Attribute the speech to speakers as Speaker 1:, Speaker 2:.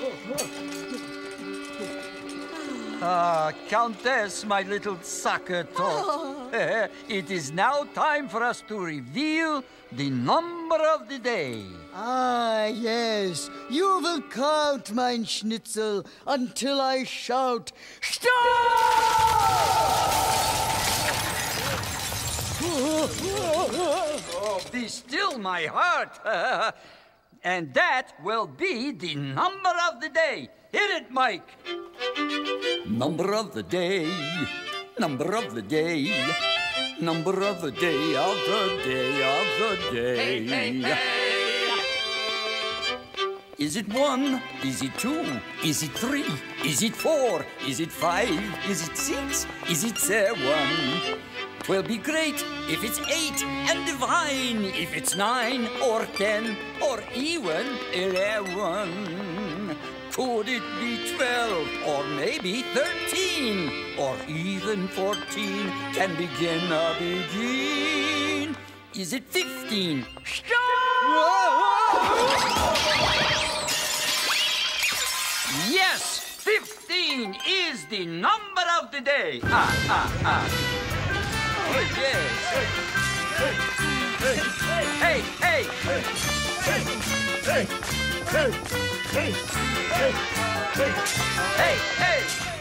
Speaker 1: Countess, my little sucker tot. It is now time for us to reveal the number of the day.
Speaker 2: Ah, yes. You will count, mein Schnitzel, until I shout, Stop!
Speaker 1: Oh, be still, my heart. And that will be the number of the day. Hit it, Mike. Number of the day, number of the day, number of the day of the day of the day. Hey, hey, hey. Is it 1? Is it 2? Is it 3? Is it 4? Is it 5? Is it 6? Is it 7? 'Twill be great if it's 8, and divine if it's 9 or 10 or even 11. Could it be 12 or maybe 13 or even 14? Can begin a begin. Is it 15? Yes, 15 is the number of the day. Oh, yes. Hey, hey. Hey, hey.